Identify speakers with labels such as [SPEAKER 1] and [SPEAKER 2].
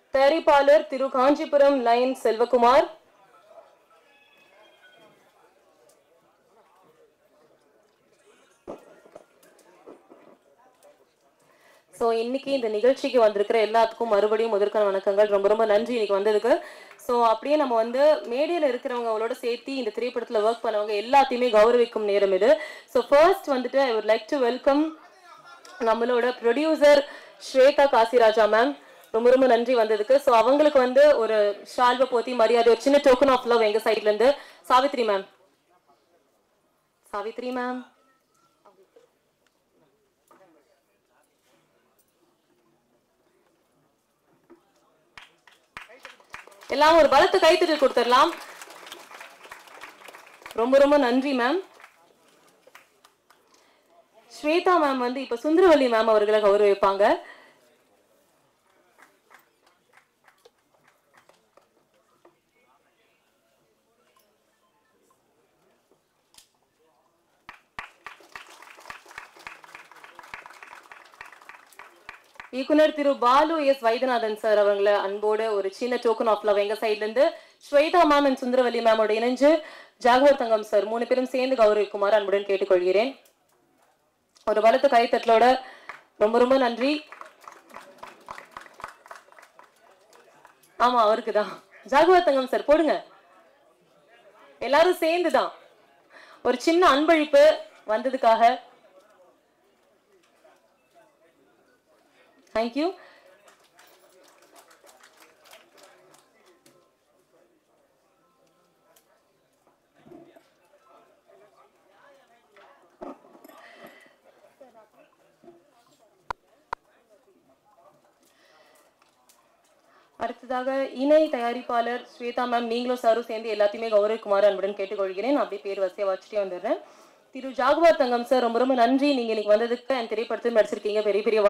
[SPEAKER 1] தயாரிப்பாளர் Thiru Kanchipuram line Selvakumar, so இன்னைக்கு இந்த நிகழ்ச்சிக்கு வந்திருக்கிற எல்லாத்துக்கும் மறுபடியும் முதற்கான வணக்கங்கள். ரொம்ப ரொம்ப நன்றி இன்னைக்கு வந்ததுக்கு. ஸோ அப்படியே நம்ம வந்து மேடையில் இருக்கிறவங்க அவங்களோட சேர்த்து இந்த திரைப்படத்தில் ஒர்க் பண்ணவங்க எல்லாத்தையுமே கௌரவிக்கும் நேரம் இது. ஸோ ஃபர்ஸ்ட் வந்துட்டு I would like to welcome நம்மளோட ப்ரொடியூசர் ஸ்வேதா காசிராஜா மேம். ரொம்ப ரொம்ப நன்றி வந்ததுக்கு. ஸோ அவங்களுக்கு வந்து ஒரு ஷால்வை போத்தி மரியாதை, ஒரு சின்ன டோக்கன் ஆஃப் லவ் எங்க சைட்ல இருந்து. சாவித்ரி மேம், சாவித்ரி மேம் எல்லாம் ஒரு பலத்த கைத்தட்டல் கொடுத்துடலாம். ரொம்ப ரொம்ப நன்றி மேம். ஸ்வேதா மேம் வந்து இப்ப சுந்தரவல்லி மேம் அவர்களை கௌரவிப்பாங்க. இயக்குனர் திரு பாலு எஸ் வைத்தியநாதன் சார் அவங்களை அன்போட ஒரு சின்ன டோக்கன் ஆஃப் லவ் எங்க சைட்ல இருந்து ஸ்வேதா மேம் அண்ட் சுந்தரவல்லி மேமோட இணைஞ்சு ஜாகவர் தங்கம் சார் 3 பேரும் சேர்ந்து கௌரவிக்குமாறு அன்புடன் கேட்டுக்கொள்கிறேன். ஒரு பலத்த கைத்தட்டலோட ரொம்ப ரொம்ப நன்றி. ஆமா, அவருக்கு தான் ஜாகவர் தங்கம் சார் போடுங்க. எல்லாரும் சேர்ந்துதான் ஒரு சின்ன அன்பளிப்பு வந்ததுக்காக தேங்க்யூ. அடுத்ததாக இணை தயாரிப்பாளர் ஸ்வேதா மேம், நீங்களும் சாரும் சேர்ந்து எல்லாத்தையுமே கௌரவிக்குமாறு அன்புடன் கேட்டுக்கொள்கிறேன். அப்படியே பேர் வரிசையா வச்சுட்டே வந்துடுறேன். திரு ஜாகுவார் தங்கம் சார், ரொம்ப ரொம்ப நன்றி. நீங்க இன்னைக்கு வந்ததுக்கு என் திரைப்படத்தில் நடிச்சிருக்கீங்க. பெரிய பெரிய